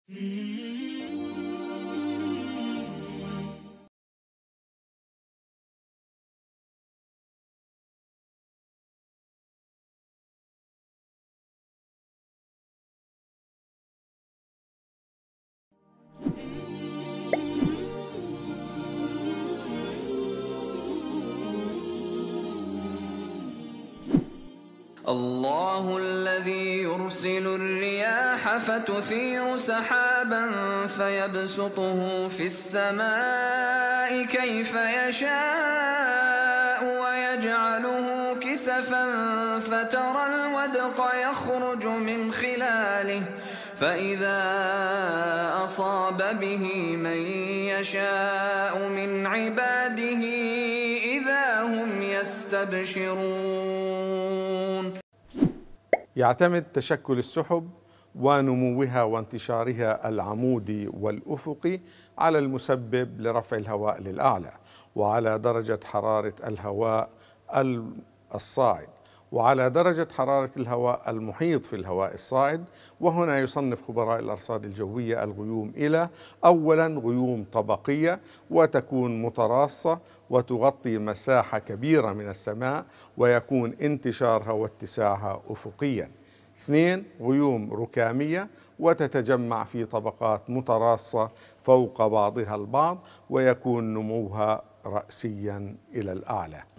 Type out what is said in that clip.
الله الذي يرسل الرياح فتثير سحابا فيبسطه في السماء كيف يشاء ويجعله كسفا فترى الودق يخرج من خلاله فإذا أصاب به من يشاء من عباده إذا هم يستبشرون. يعتمد تشكل السحب ونموها وانتشارها العمودي والأفقي على المسبب لرفع الهواء للأعلى، وعلى درجة حرارة الهواء الصاعد، وعلى درجة حرارة الهواء المحيط في الهواء الصاعد. وهنا يصنف خبراء الأرصاد الجوية الغيوم إلى: أولا غيوم طبقية وتكون متراصة وتغطي مساحة كبيرة من السماء ويكون انتشارها واتساعها أفقيا. اثنين غيوم ركامية وتتجمع في طبقات متراصة فوق بعضها البعض ويكون نموها رأسيا إلى الأعلى.